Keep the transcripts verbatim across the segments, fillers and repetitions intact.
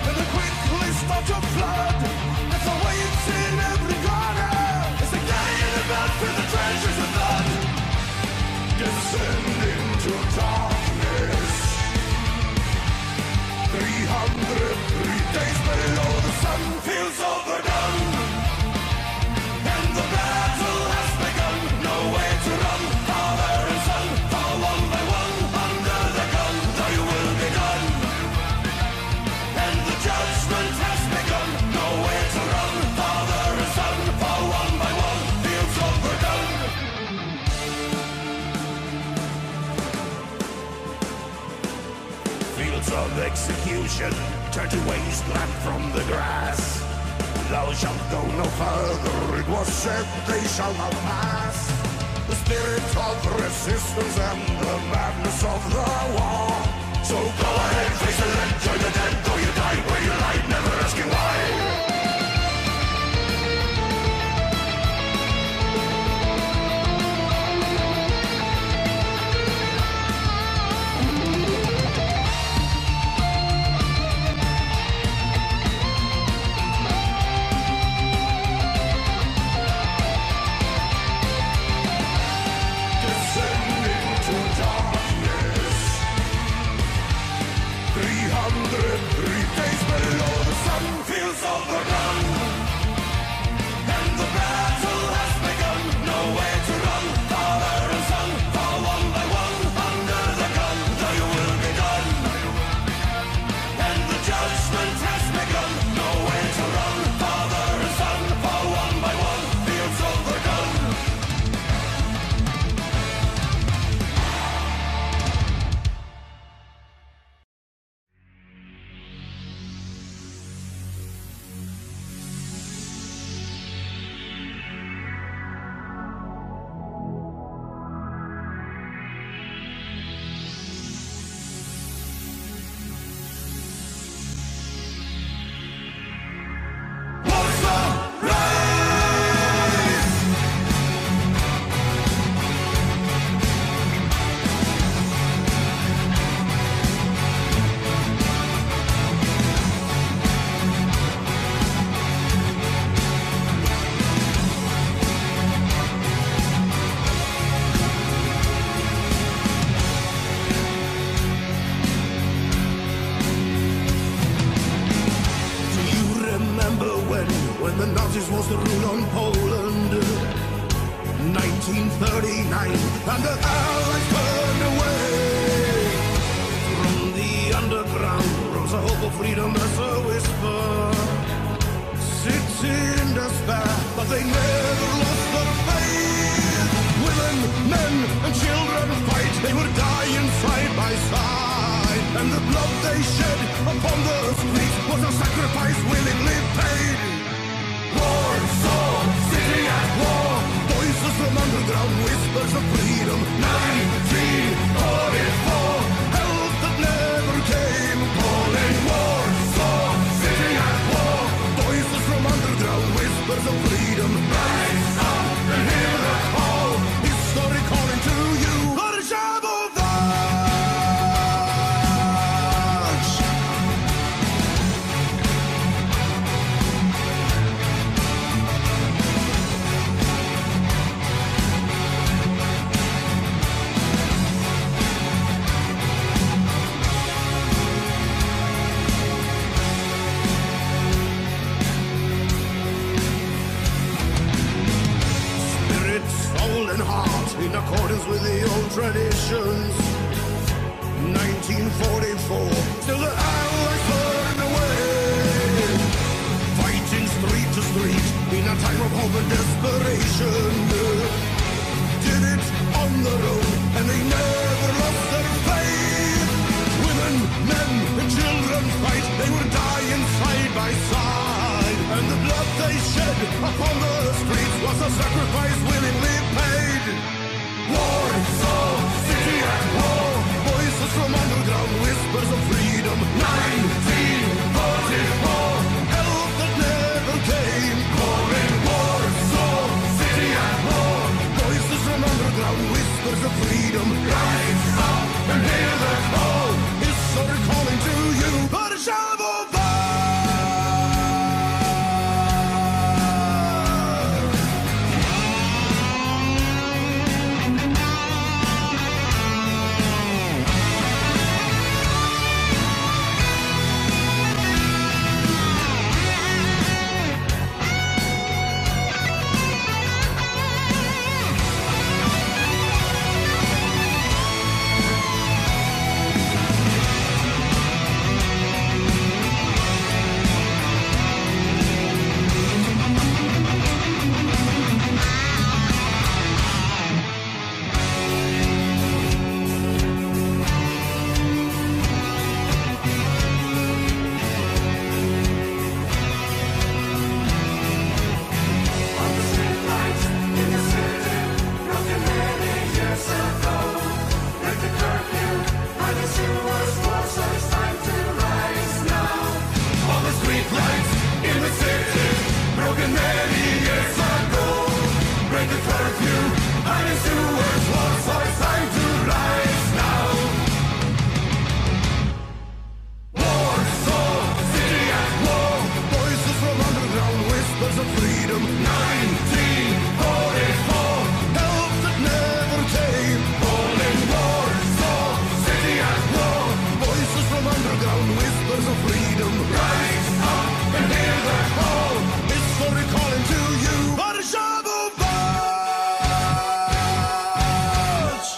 and they quickly start to flood. That's the way it's in every corner. It's like dying about for the treasures of blood. Descend into darkness. Three hundred three days below the sun feels overdone, and the battle has begun. Nowhere to run. Father and son fall one by one under the gun. They will be done, and the judgment has begun. Nowhere to run. Father and son fall one by one. Fields overdone. Fields of execution turn to wasteland from the grass. Thou shalt go no further, it was said they shall not pass. The spirit of resistance and the madness of the war. So go ahead, face it and join the dead. Though you die where you lie, never asking why. Three days below the sun feels overdone, and the battle has begun. Nowhere to run. Father and son fall one by one under the gun. They will be done, and the judgment has begun. Nowhere to run. Father and son fall one by one. Fields overdone. When the Nazis was the rule on Poland, nineteen thirty-nine, and the Allies turned away. From the underground rose a hope of freedom as a whisper. City in despair, but they never lost their faith. Women, men, and children fight. They were dying side by side, and the blood they shed upon the streets was a sacrifice willingly paid. Warsaw, city at war. Voices from underground, whispers of freedom. nineteen forty-four, help that never came. Calling Warsaw, city at war. Voices from underground, whispers of freedom. Rise up and hear the call. History calling to you. In accordance with the old traditions. nineteen forty-four, still the Allies burned away. Fighting street to street in a time of hope and desperation. Did it on their own, and they never lost their faith. Women, men, and children fight. They were dying side by side, and the blood they shed upon the streets was a sacrifice willingly paid. Warsaw, city at war. Voices from underground, whispers of freedom. nineteen forty-four, help that never came. Calling Warsaw, city at war. Voices from underground, whispers of freedom. Rise up and hear the call. History calling to you. Warszawa! There's a freedom. Rise up and hear the call. History calling to you. Warszawa march.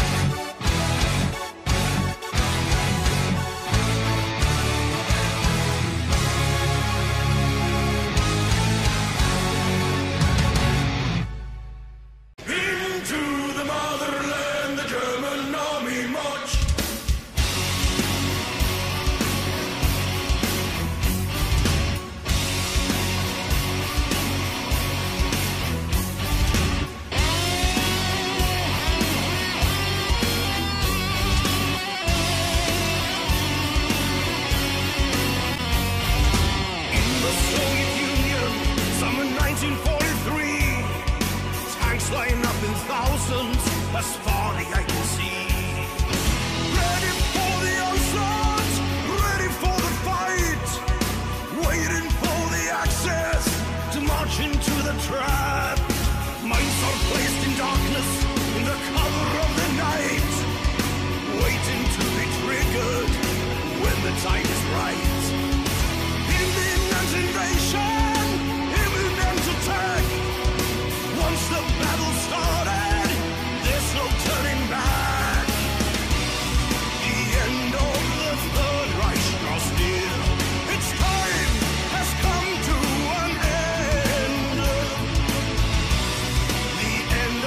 Into the motherland, the German army march. nineteen forty-three, tanks line up in thousands as far as I can see. Ready for the onslaught, ready for the fight, waiting for the access to march into the trap. Minds are placed in darkness in the cover of the night, waiting to be triggered when the time is right. Imminent invasion, imminent attack. Once the battle started, there's no turning back. The end of the Third Reich draws near. Its time has come to an end. The end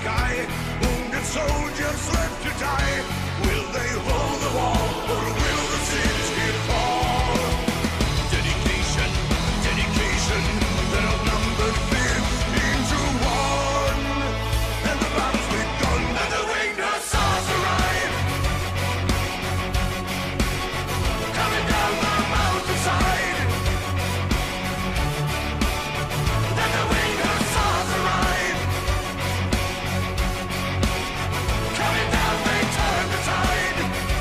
sky. Wounded soldiers left to die. Will they hold the wall, or will the city fall? Dedication, dedication, they're outnumbered fifteen to one. And the battle's begun, and the winged hussars arrive. Coming down the mountainside. Then the winged hussars arrive. Coming down, they turn the tide.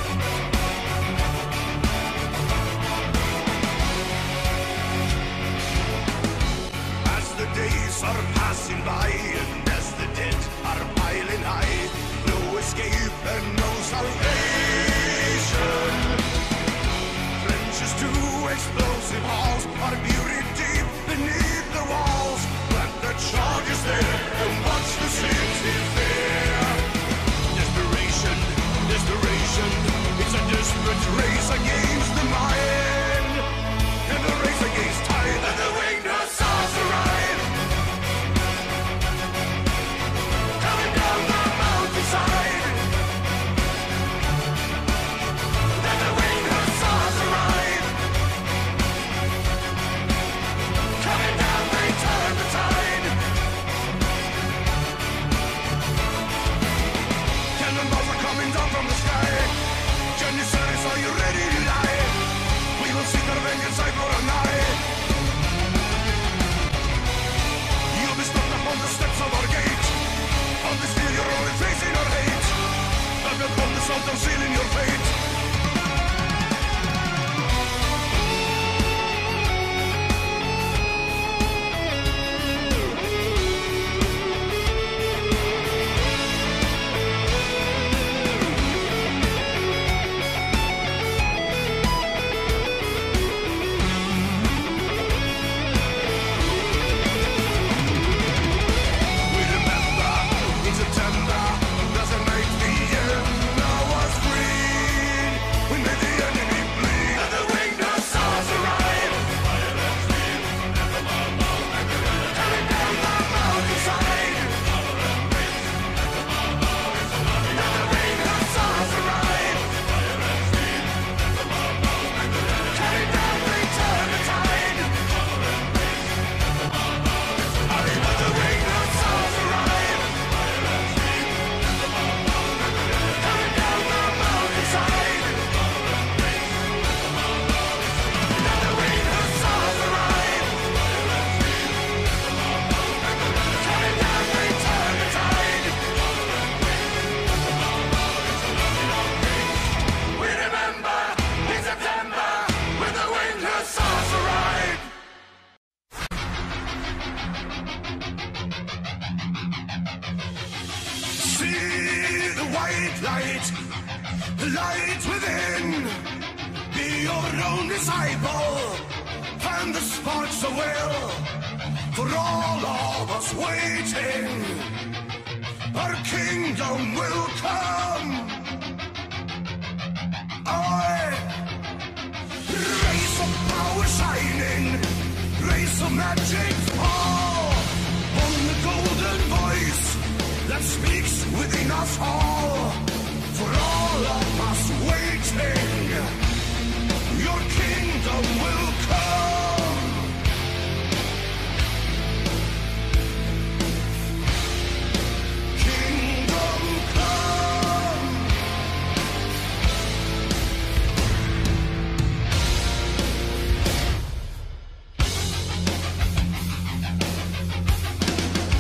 As the days are passing by, and as the dead are piling high, no escape and no salvation. Trenches to explosive halls are buried deep beneath the walls. Plant the charges there and watch the city fair. Desperation, desperation, it's a desperate race against the mind. And the race against time, and the winged hussars arrive. Coming down the mountainside. Then the winged hussars arrive. Coming down, they turn the tide. Cannonballs are coming down from the sky. Janissaries, are you ready to die? We will seek our vengeance eye for an eye. You'll be stopped upon the steps of our gate. On this field you're only facing our hate. But upon the Sultan sealing your fate. We remember in September, there's a night the end now was green. We made the enemy bleed, and the winged hussars arrive. Coming down the mountainside. And the winged hussars arrive. Coming down, they turn the tide. Aye, but the winged hussars arrive. Coming down the mountainside. And the winged hussars arrive. Coming down, they turn the tide. We remember in September when the winged hussars arrive. See the white light, the light within. Be your own disciple, and the sparks of will. For all of us waiting, our kingdom will come. I rays of power shining, rays of magic fall on the golden voice that speaks within us all. For all of us waiting, your kingdom will come. Kingdom come.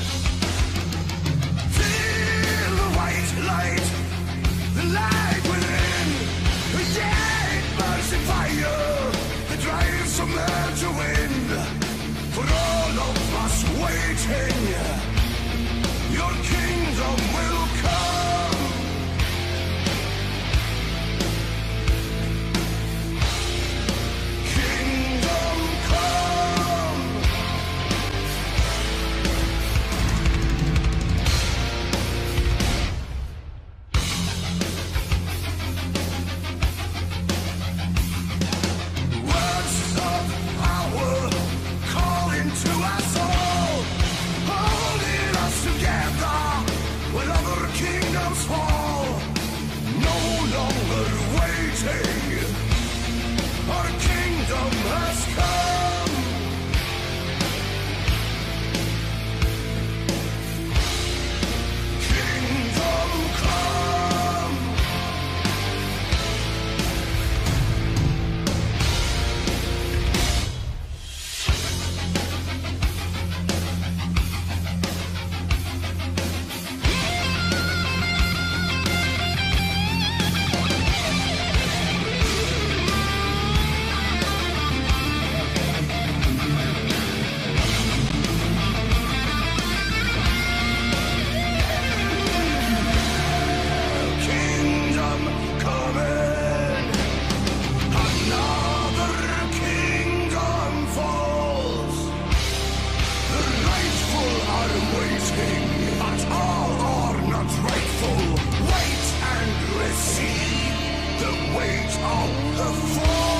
Feel the white light, the light within. waiting. Our kingdom has come. Kingdom come. Kingdom coming. Another kingdom falls. The rightful are waiting, but all are not rightful. Wait and receive the weight of the fall.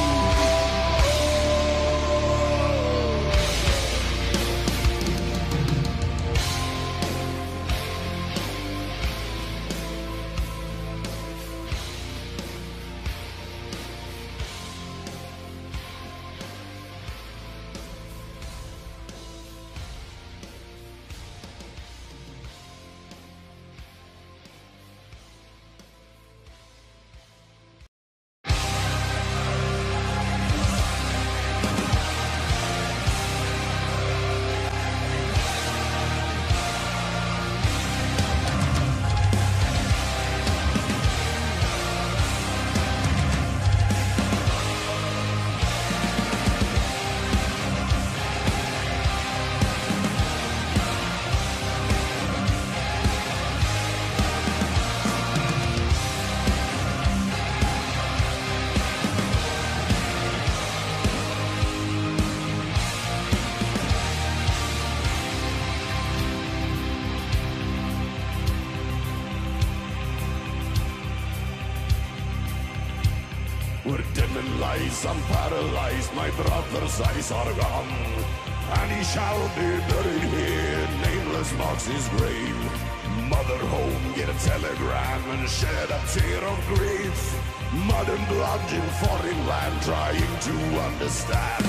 Where demon lies, I'm paralyzed, my brother's eyes are gone. And he shall be buried here, nameless marks his grave. Mother home, get a telegram and shed a tear of grief. Mud and blood in foreign land, trying to understand.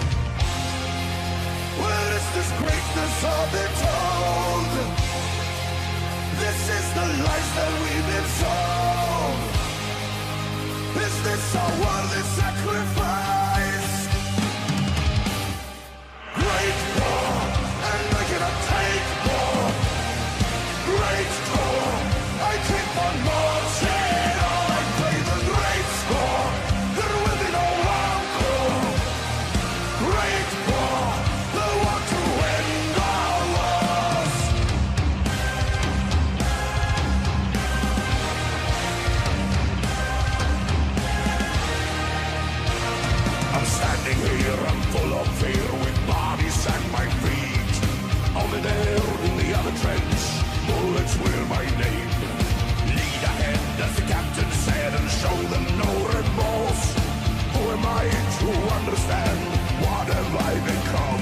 Where is this greatness of it told? This is the lies that we've been sold. Is this a worthy sacrifice? Great war, and I cannot take more. Great war, I keep on marching on. I play the great score. There will be no encore. Great war, the war to end our wars. I'm standing here, I'm full of fear, with bodies at my feet. Only there in the other trench, bullets were my name. Lead ahead, as the captain said, and show them no remorse. Who am I to understand? What have I become?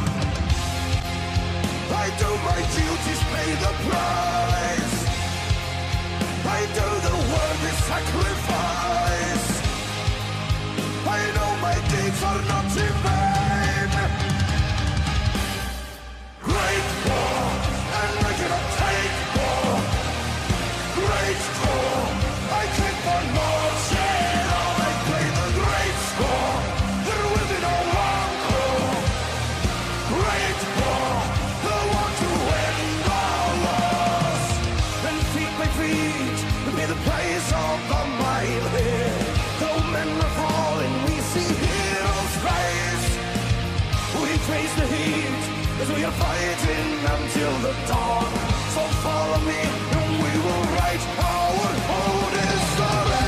I do my duties, pay the price. I do the worthy sacrifice. I know my deeds are not in vain. Great war, and I cannot take more. Great war, I keep on marching on. I play the great score. There will be no encore. Great war, the war to end our wars. And feet by feet will be the place of the mile here. Though men are falling, we see heroes rise. We face the heat as we are fighting until the dawn. So follow me and we will write our own history.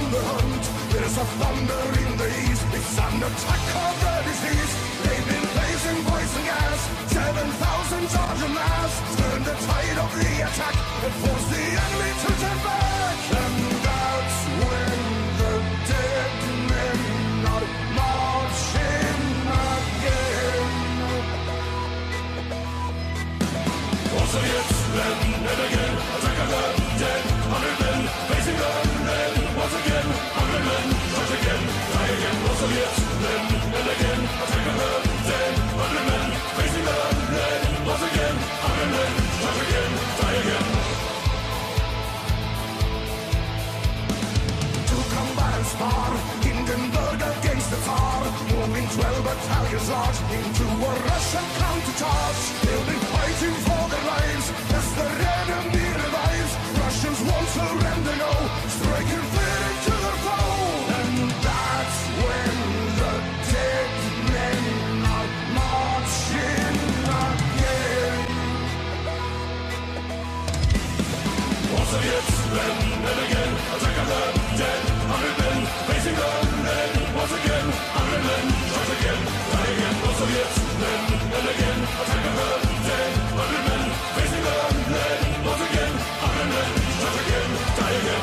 the hunt. There's a thunder in the east. It's an attack of the disease. They've been blazing poison gas. Seven thousand charge en masse. Turn the tide of the attack and force the enemy to turn back. And that's when the dead men are marching again. All Soviets, then and again, attack of the dead. Hundred men facing the lead. Once again, hundred men, charge again, die again. All Soviets, then and again, attack of the dead. Hundred men facing the lead. Once again, hundred men, charge again, die again. Two combatants spar, Hindenburg against the Tsar, moving twelve battalions large into a Russian countercharge. They'll be fighting for their lives as the enemy revives. Russians won't surrender, no, striking fear into their foe. And that's when the dead men are marching again. All Soviets, then and again, attack of the dead. Hundred men facing the lead. Once again, hundred men, charge again, die again. All Soviets, then and again, attack of the dead. Hundred men facing the lead. Once again, hundred men, charge again, die again.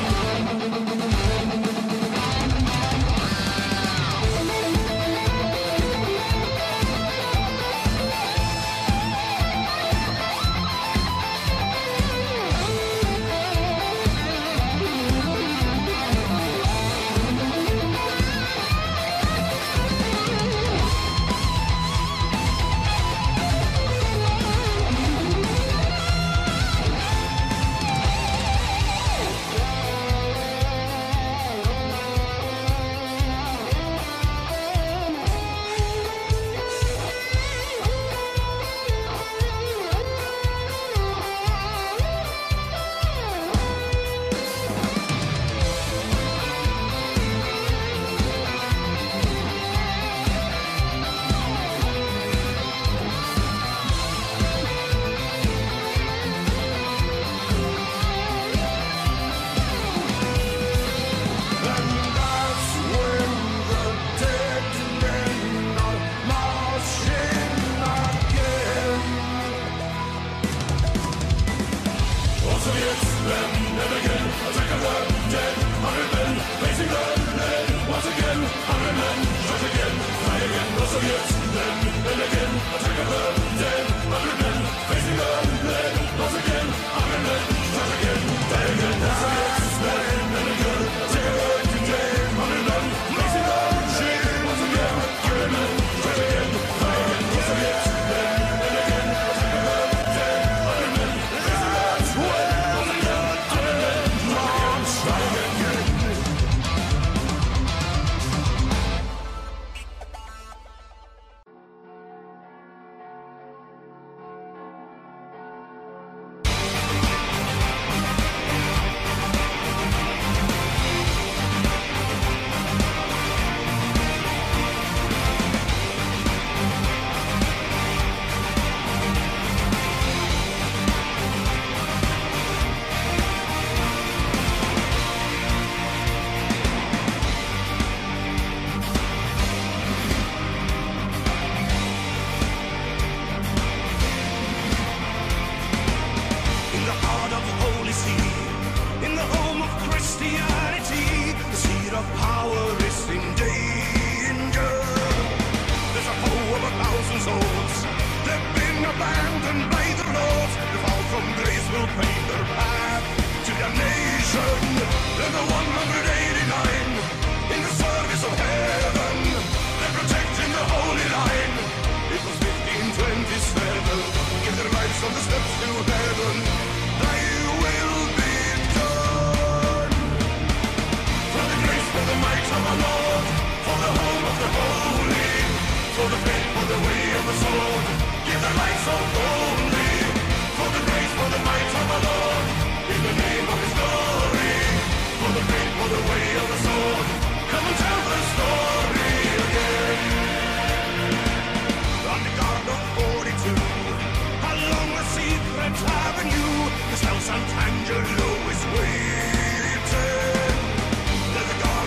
Angelo is waiting. Let the guard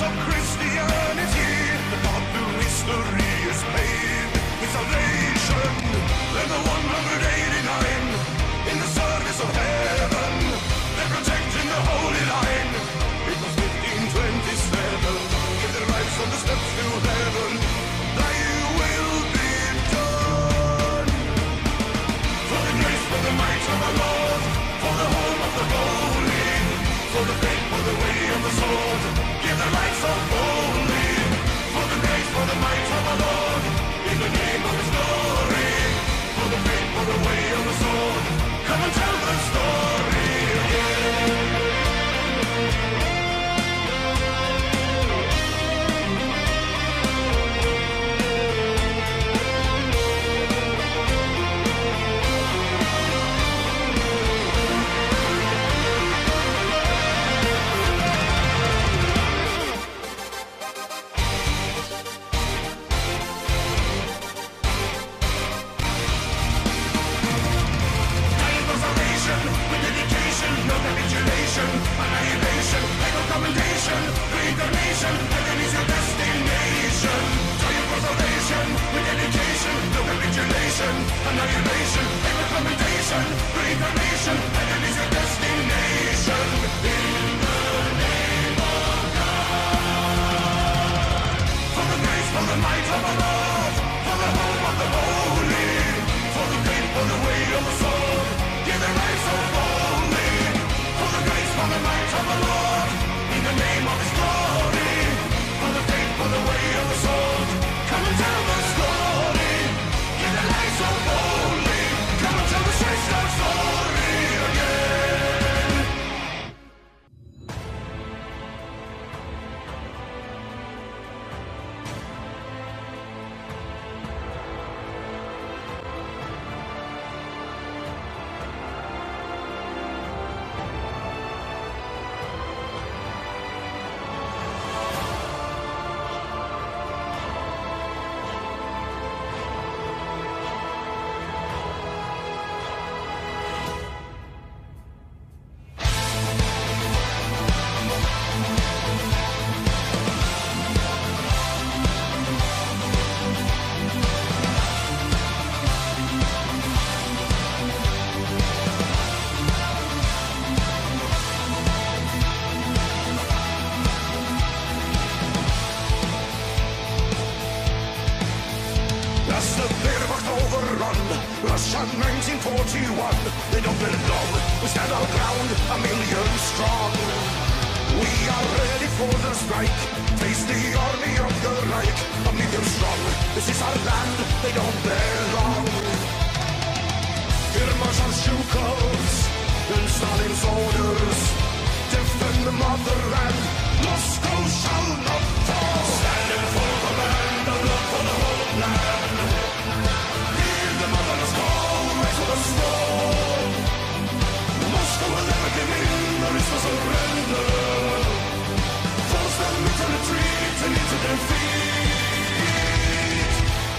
of Christianity, the path to history is paved with salvation. Then the one hundred eighty-nine in the service of heaven, they're protecting the holy line. It was fifteen twenty-seven, give their lives on the steps to heaven. Thy will be done. For the grace, for the might of our Lord, for the home of the holy, for the faith, for the way of the sword, give their lives so boldly. For the grace, for the might of our Lord, in the name of His glory, for the faith, for the way of the sword, come and tell the story again. Annihilation, ego commendation, reincarnation, heaven is your destination. Triumph for salvation, with dedication, no capitulation. Annihilation, ego commendation, reincarnation, heaven is your destination. In the name of God. For the grace, for the might of our Lord, for the home of the holy, for the faith, for the way of the sword, give their lives so boldly. For the might of the Lord, in the name of His glory, for the faith, for the way of the sword, come and tell the story. Give the light so boldly, come and tell the strange love story again. Russia nineteen forty-one, they don't belong, we stand our ground, a million strong. We are ready for the strike, face the army of the Reich, a million strong, this is our land, they don't belong. Here march our Shukovs, and Stalin's orders, defend the motherland, Moscow shall not fall. Stand in full command, the blood for the whole land. The motherless call, rise to the storm. Moscow will never give in, there is no surrender. Force them into retreat and into defeat.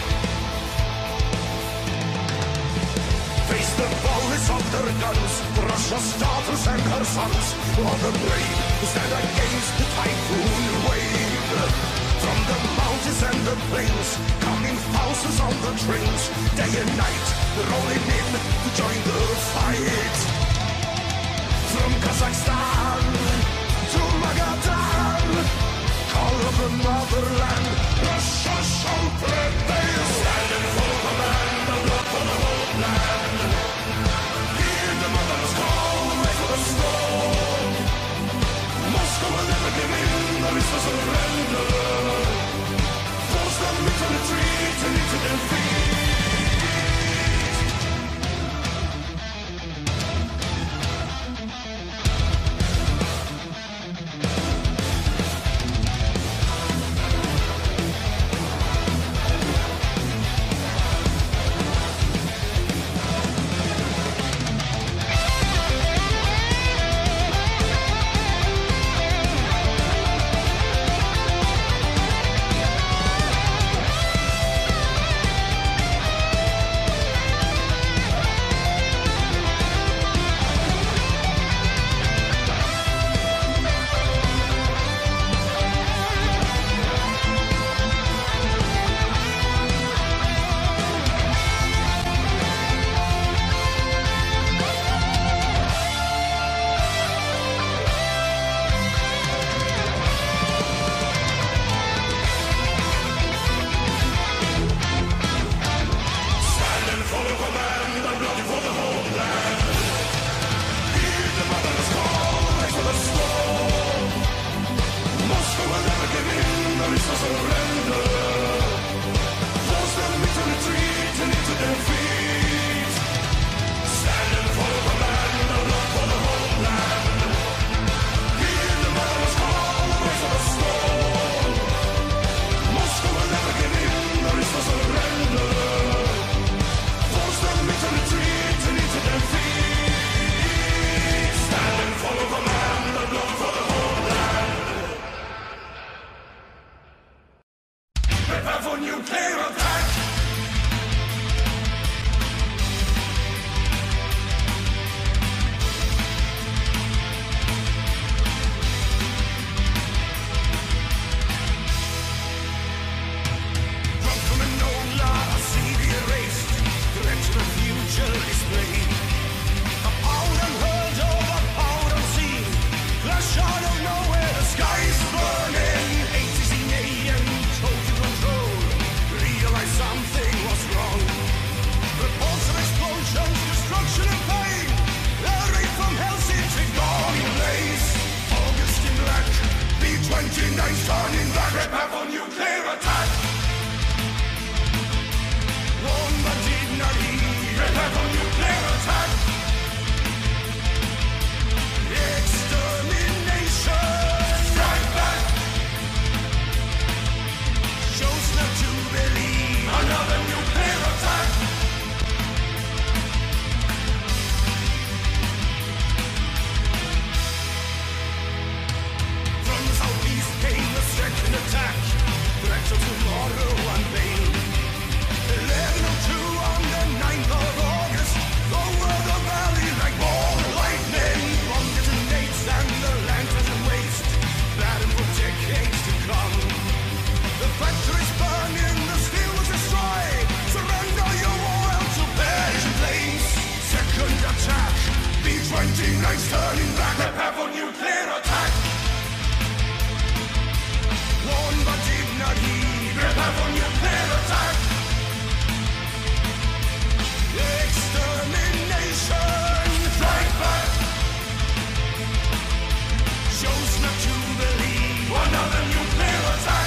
Face the bullets of their guns, Russia's daughters and her sons, all the brave who stand against the typhoon wave. From the mountains and the plains, coming thousands on the trains, day and night, rolling in to join the fight. From Kazakhstan to Magadan, call of the motherland, Russia shall prevail. Stand in full command, the blood for the whole land. Hear the mother's call, wait for the storm. Moscow will never give in, there is no surrender. Force them into retreat and into defeat. Allies turning back, prepare for nuclear attack. Warned but did not heed, prepare for nuclear attack. Extermination, strike back. Shows not to believe, another nuclear attack.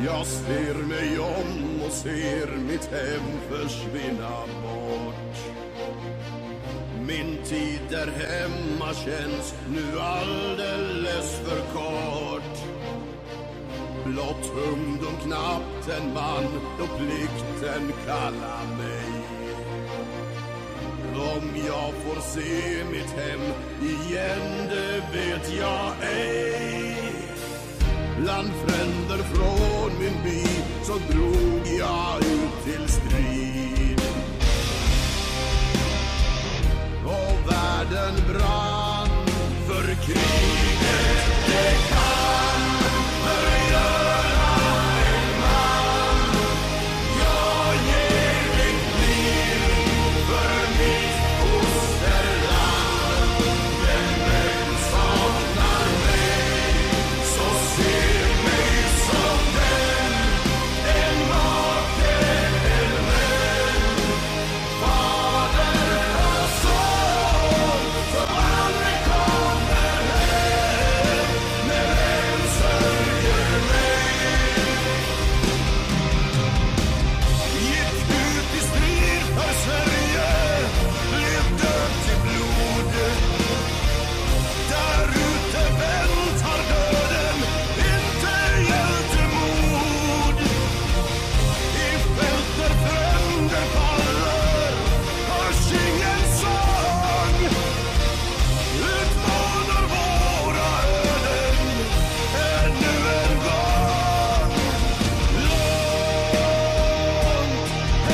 Jag ser mig om och ser mitt hem försvinna bort. Min tid där hemma känns nu alldeles för kort. Blott ungdom, knappt en man, då plikten kallar mig. Om jag får se mitt hem igen, det vet jag ej. Bland fränder från min by så drog jag ut till strid. Och världen brann för kriget. Det kan förgöra en man. Jag ger mitt liv för mitt fosterland. Den vän saknar mig, så ser mig som den. En make, en vän, fader och son, som aldrig kommer hem när vem sörjer mig. Gick ut i strid för Sverige, blev döpt till blod. Där ute väntar döden, inte hjältemod. I fält där fränder faller, hörs ingen sång. Utmanar våra öden ännu en gång. Långt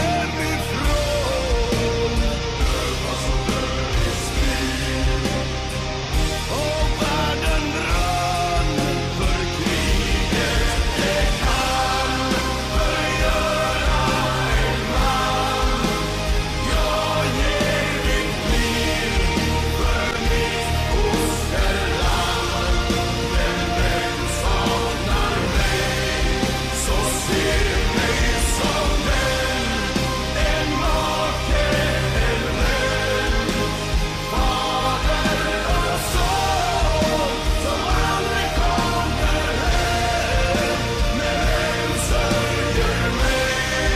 hemifrån dövas och dör i strid. Och världen brann för kriget. Det kan förgöra en man. Jag ger mitt liv för mitt fosterland. Den vän saknar mig, så ser mig som den. En make, en vän, fader och son, som aldrig kommer hem när vem sörjer mig.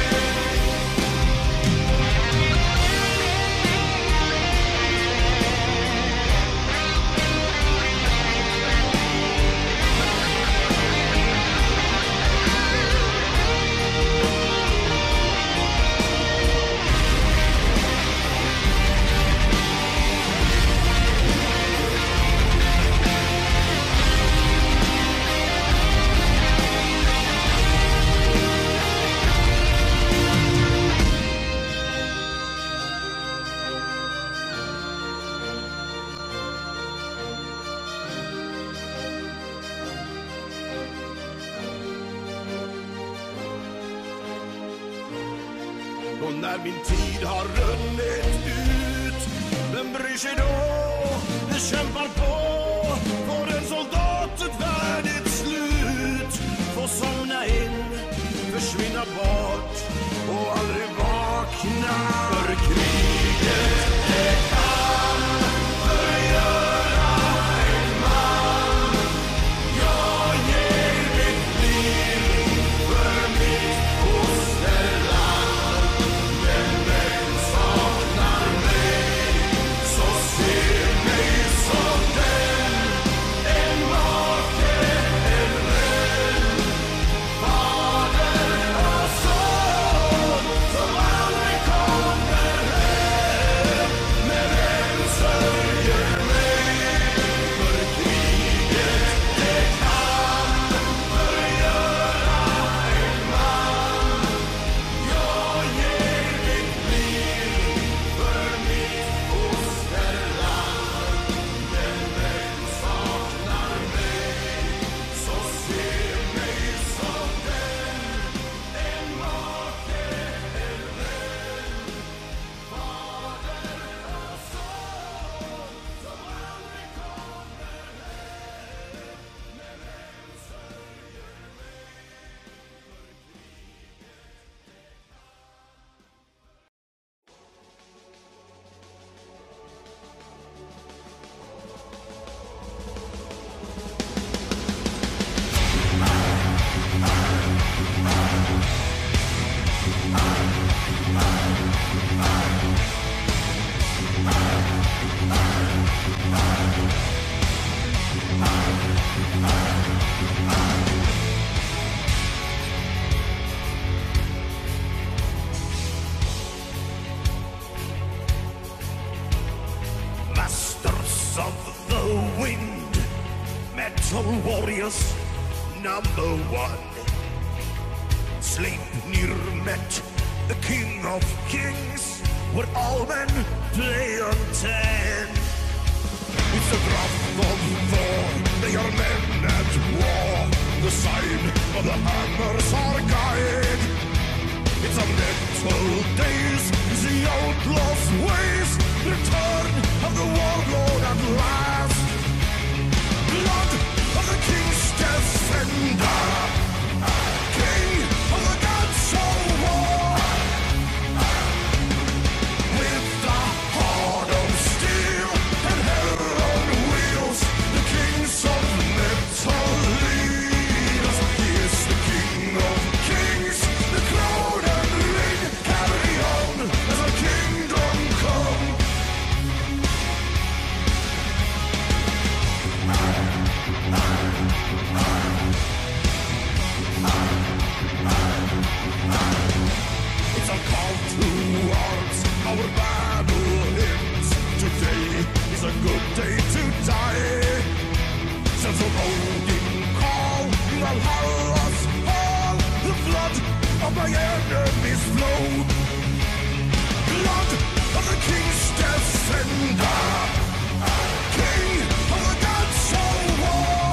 Och när min tid har runnit ut, vem bryr sig då? Vi kämpar på, får en soldat ett värdigt slut. Får somna in, försvinna bort och aldrig vakna. För kriget, det kan förgöra en man. Jag ger mitt liv för mitt fosterland. Den vän saknar mig, så ser mig som den. of the wind, metal warriors, number one. Sleipnir met the king of kings, where all men play on ten. It's the wrath of Thor, they are men at war. The sign of the hammers are guide. It's a metal days, it's the outlaw's ways. Return of the warlord at last. Blood of the king's defender, king of the gods of war. With the heart of steel and hell on wheels, the kings of metal lead us. He is the king of kings, the crown and ring carry on as a kingdom come. It's a call to arms, our battle hymns. Today is a good day to die. Sons of Odin call, Valhalla's fall. The blood of my enemies flow. Blood of the king's defender, king of the gods of war.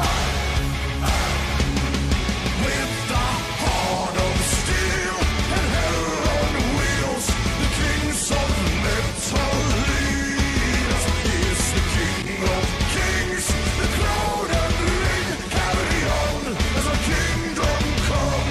With the heart of steel and hell on wheels, the kings of metal lead us. He is the king of kings, the crown and ring carry on as a kingdom come.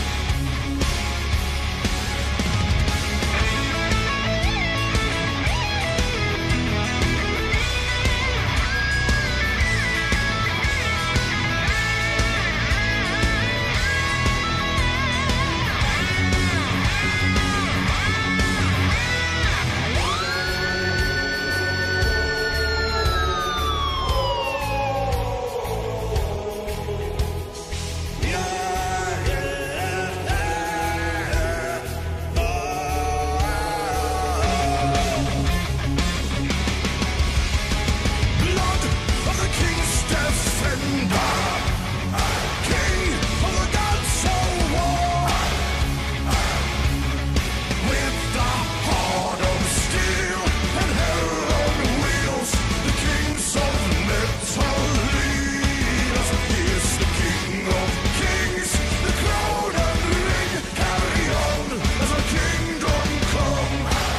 Blood of the king's defender, king of the gods of war. With the heart of steel and hell on wheels, the kings of metal lead us. He is the king of kings, the crown and ring carry on as a kingdom come.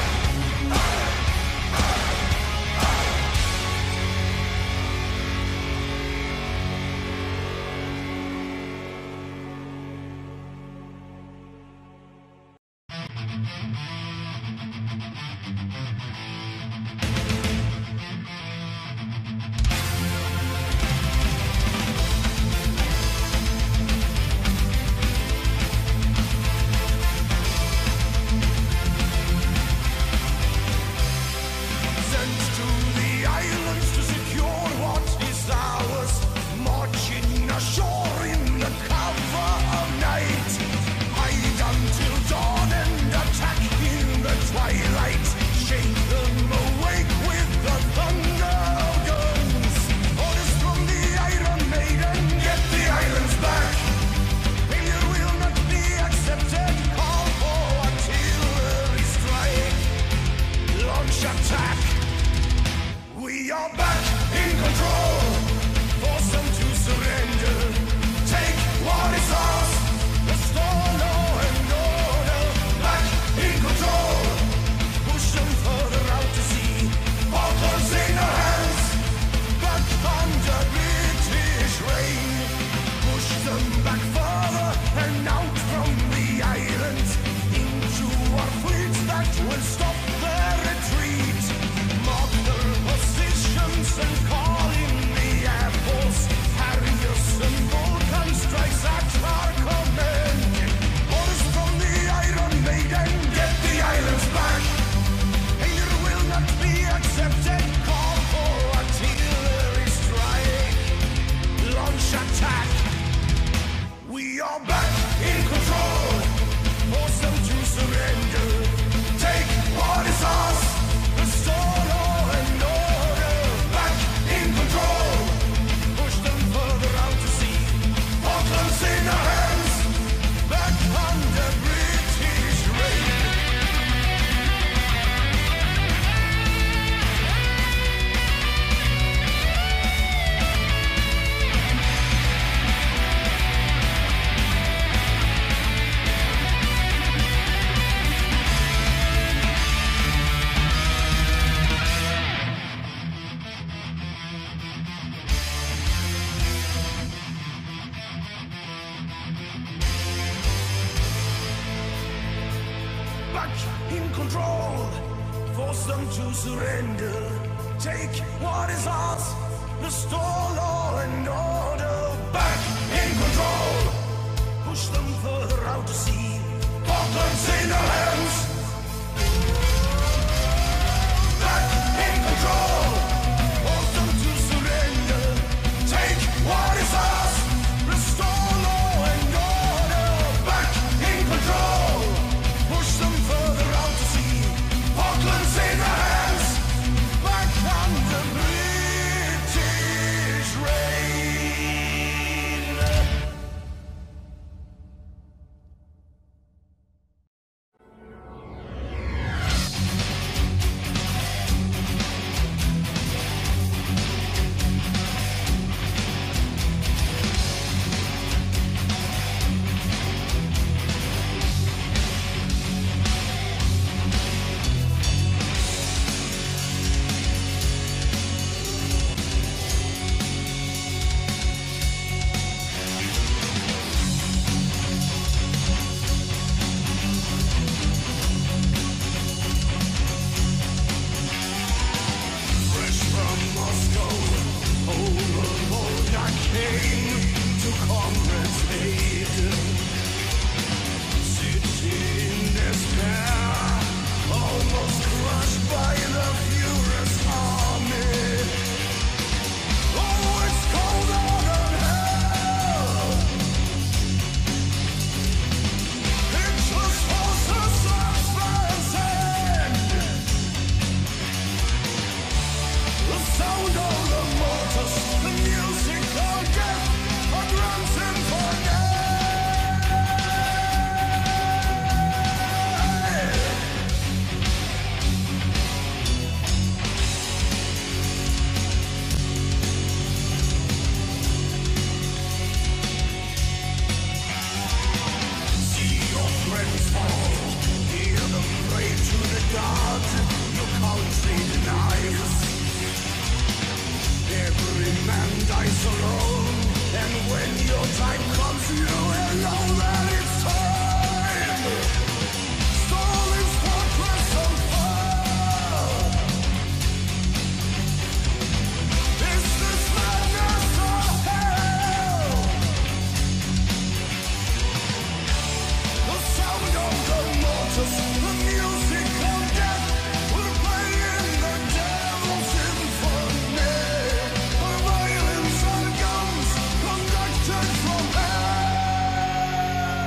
Sent to the islands to secure what is ours, marching ashore in the cover of night. Hide until dawn and attack in the twilight. Shake them awake with the thunder of guns. Orders from the Iron Maiden, get the islands back. Failure will not be accepted. Call for artillery strike. Launch attack. We are back in control. Force them to surrender. Take what is ours. Restore law and order. Back in control. Push them further out to sea. Falklands in our hands. Back under British reign. Push them back further and out from the islands into our fleets that will stop their retreat. Mark their positions and call in force them to surrender. Take what is ours, restore law and order. Back in control, push them further out to sea. Falklands in our hands. Back in control, force them to surrender. Take what is ours, restore law and order. Back in control, push them further out to sea. Falklands in our hands. Back under British reign. Fresh from Moscow, over Volga came to comrades' aid. Sitting in despair, almost crushed by the furious army. Oh, it's colder than hell. It just forces us end. The sound of the mortars, the music of death, a grand symphony. See your friends fall, hear them pray to the gods your country denies. Every man dies alone, and when your time comes, you will know that it's time. Stalin's fortress on fire. Is this madness or hell? The sound of the mortars, the music of death, will play in the devil's symphony. For violence and guns conducted from hell.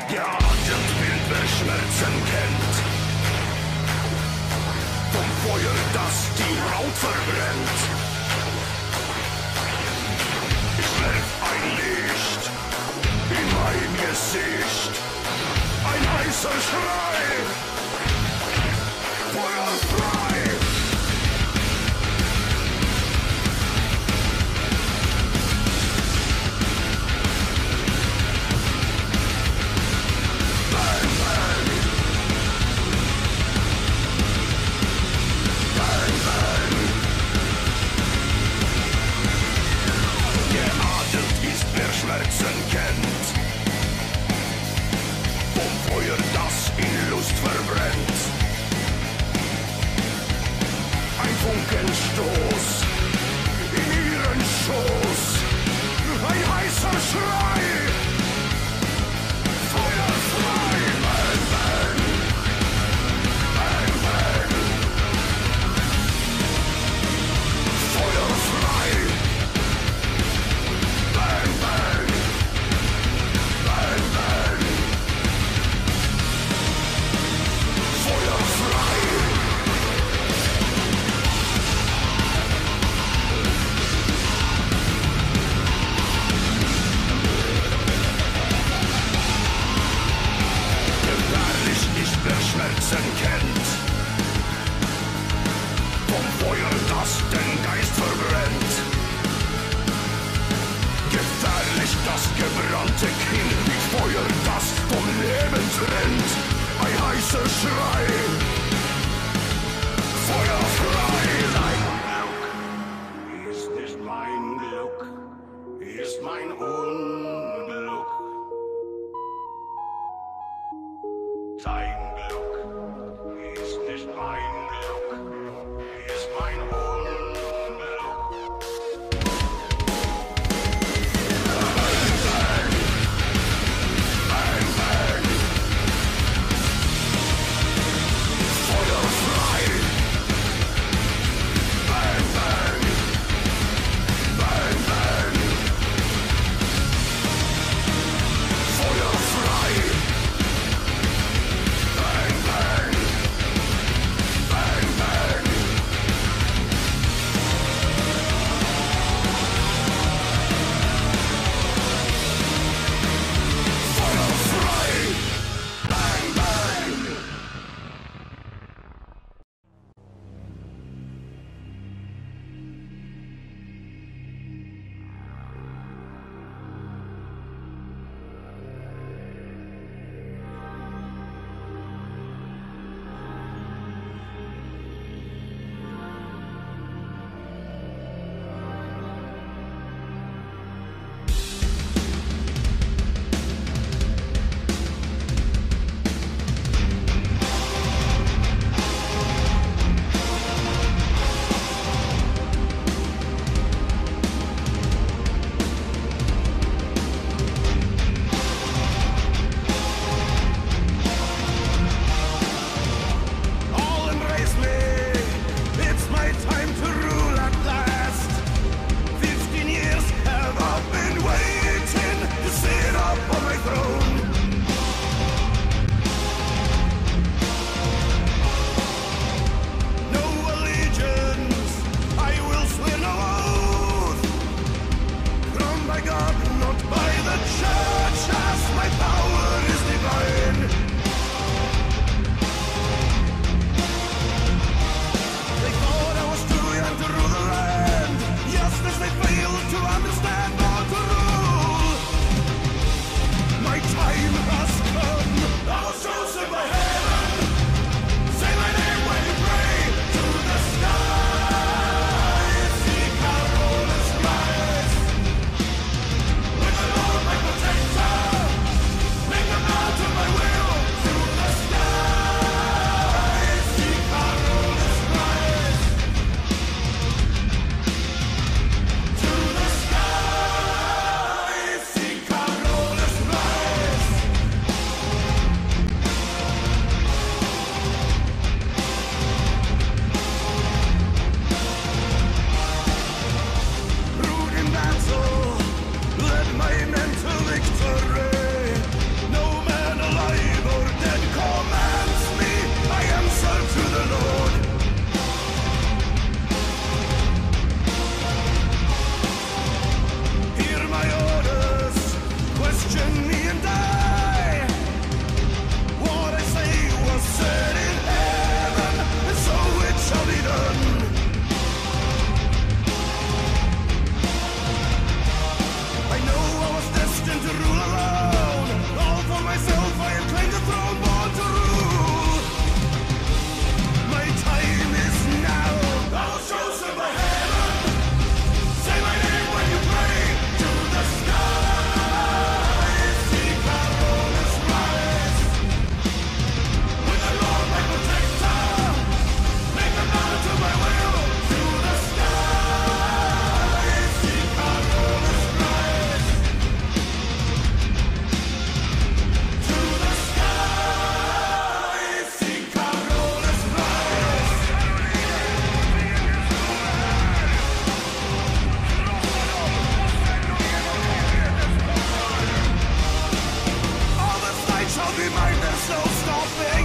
Der Atembild, wer Schmerzen kennt, vom Feuer, das die Braut verbrennt. Ich werf ein Licht in mein Gesicht, ein heißer Schrei, Feuer frei. Schmerzen kennt, vom Feuer, das in Lust verbrennt. Ein Funkenstoß in ihren Schoß, ein heißer Schrei, Feuer frei. Bang, bang, bang, bang. Feuer frei. Bang, bang. Bang, bang. Feuer frei. Gefährlich ist, wer Schmerzen kennt, vom Feuer, das den Geist verbrennt. Gefährlich das gebrannte Kind, wie Feuer, das vom Leben trennt. Ein heißer Schrei, Feuer frei. Dein Glück ist nicht mein Glück, ist mein Unglück. Dein Glück ist nicht mein Glück, ist mein Unglück. Bang, bang. Bang, bang. Feuer frei. Bang, bang. Bang, bang. Feuer frei. Bang, remain, there's no stopping.